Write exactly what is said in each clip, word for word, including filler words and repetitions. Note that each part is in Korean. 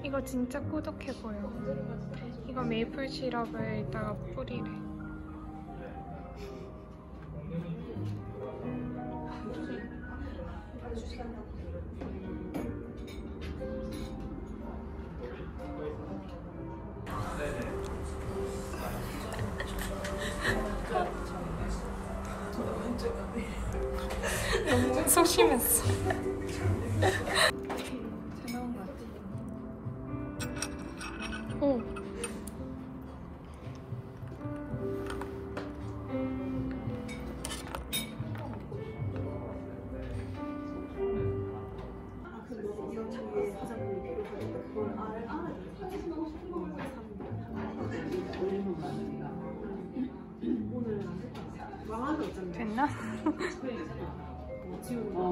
이거 진짜 꾸덕해 보여. 이거 메이플 시럽을 이따가 뿌리래. 너무 소심했어. 잘 나온 것 같아. 오. 됐나? 어.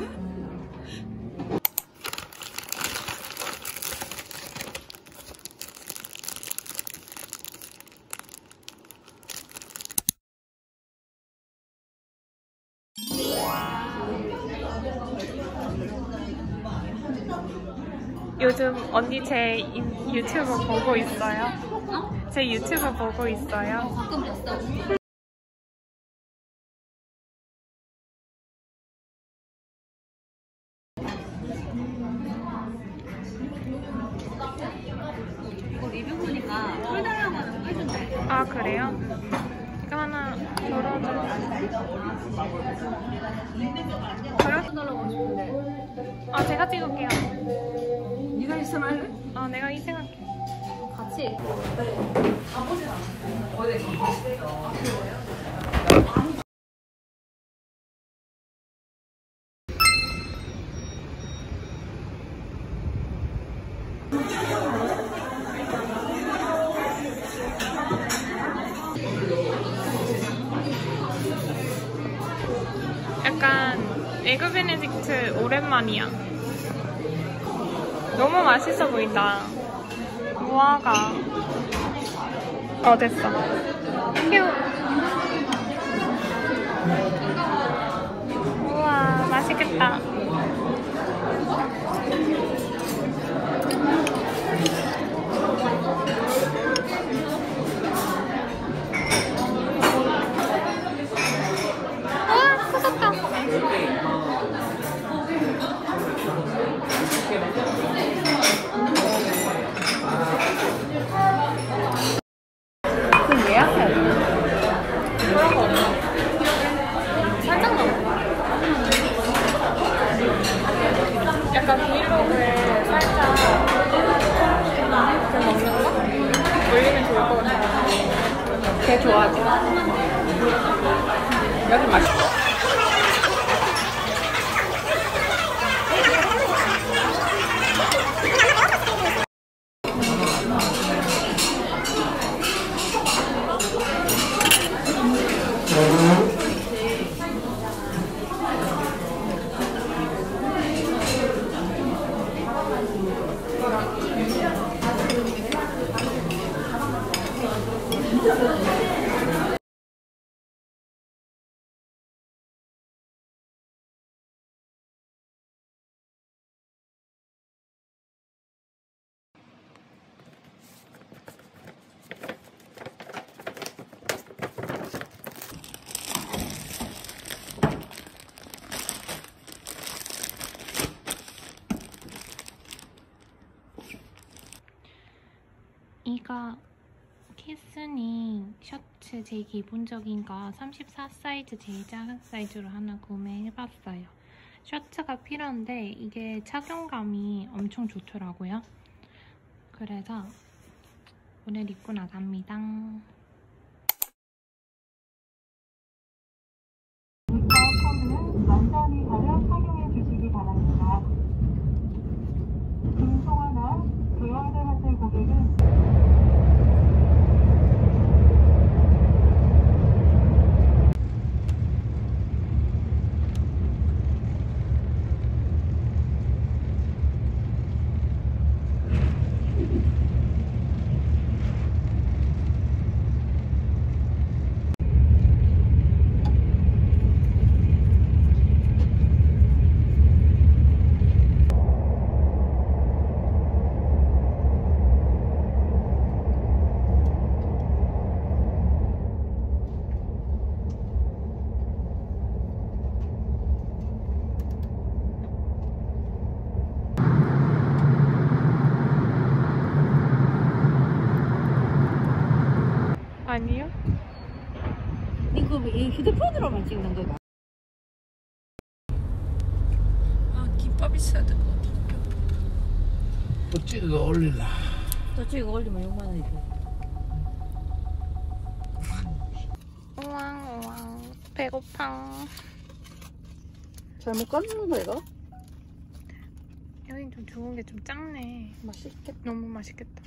요즘 언니 제 유튜브 보고 있어요? 어? 제 유튜브 보고 있어요? 어, 가끔 봤어. 이거 리뷰 보니까 꿀 달라고 하면 꿀 준대. 아 그래요? 이거 하나 덜어줘. 꿀 달라고 하고 싶은데. 아 제가 찍을게요. 네가 희생할래? 아 내가 희생할게. 같이. 약간 에그 베네딕트 오랜만이야. 너무 맛있어 보인다. 무화과. 어 됐어. 휴. 우와 맛있겠다. 우와 터졌다. 그럼 예약해야 돼. 그런 거 없나? 살짝 넘어. 약간 브이로그에 살짝 그 먹는 거? 올리면 좋을 것 같아. 걔 좋아하지? 여기 맛있어. 이거 키스니 셔츠 제 기본적인 거 삼십사 사이즈 제일 작은 사이즈로 하나 구매해봤어요. 셔츠가 필요한데 이게 착용감이 엄청 좋더라고요. 그래서 오늘 입고 나갑니다. 입가선은 완전히 가려 착용해 주시기 바랍니다. 금송화나 교환을 하실 고객은 아니요? 이거 이 휴대폰으로만 찍는 거야. 아 김밥 있어야 될 것 같아. 또 찍어 올릴라. 또 찍어 올리면 육만 원이지. 우왕 우왕 배고파. 잘못 깔는 거 이거? 여긴 좀 좋은 게 좀 작네. 맛있겠다. 너무 맛있겠다.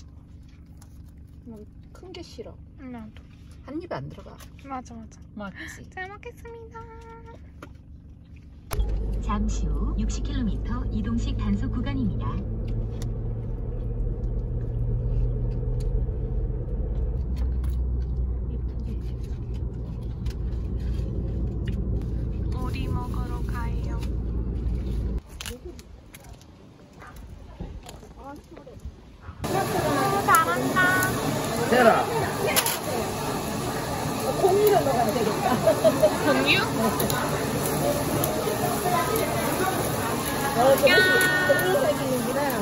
큰 게 싫어. 나도. 한 입에 안 들어가. 맞아 맞아. 맞지. 잘 먹겠습니다. 잠시 후 육십 킬로미터 이동식 단속 구간입니다. 오리 먹으러 가요. 오, 잘한다. 해라. 콩이로 넣으면 되겠다. 공유? 어, 콩으로 생기는구나.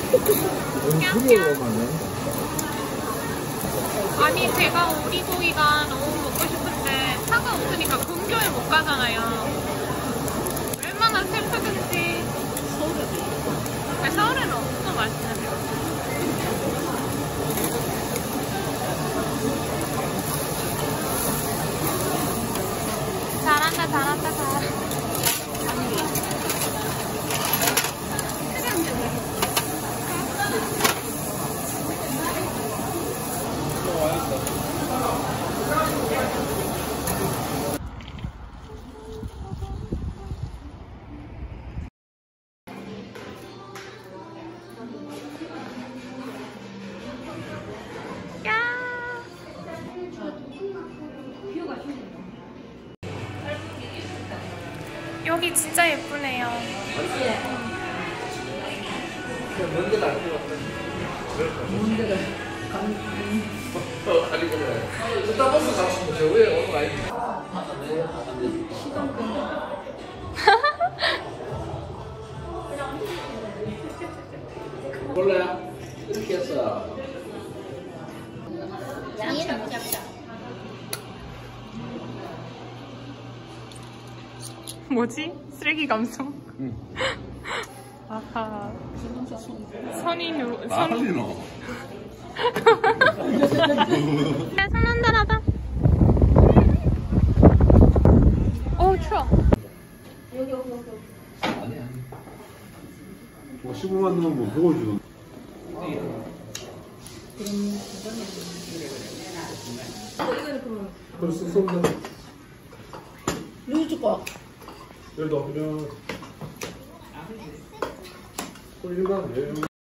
아니 제가 오리고기가 너무 먹고 싶은데 차가 없으니까 근교에 못 가잖아요. 얼마나 슬프든지. 서울에 서울에는 없어 맛있는 데. 잘한다 잘한다 잘한다. 여기 진짜 예쁘네요. 뭔데가 안 들어. 뭔데가 어, 아니 그래. 스타벅스 가면 저 위에 오는 거 아니지? 몰라요? 이렇게 했어. 양이 너무 작다. 뭐지? 쓰레기 감성? 응. 아하. 선인우. 아니 너. 네, 손 한달하다. 오, 추워. 아니야. 뭐 십오만 넣으면 뭐 그거 주는. 벌써 쏜다. 누구 거? 열도 그냥. 꼴리만 해.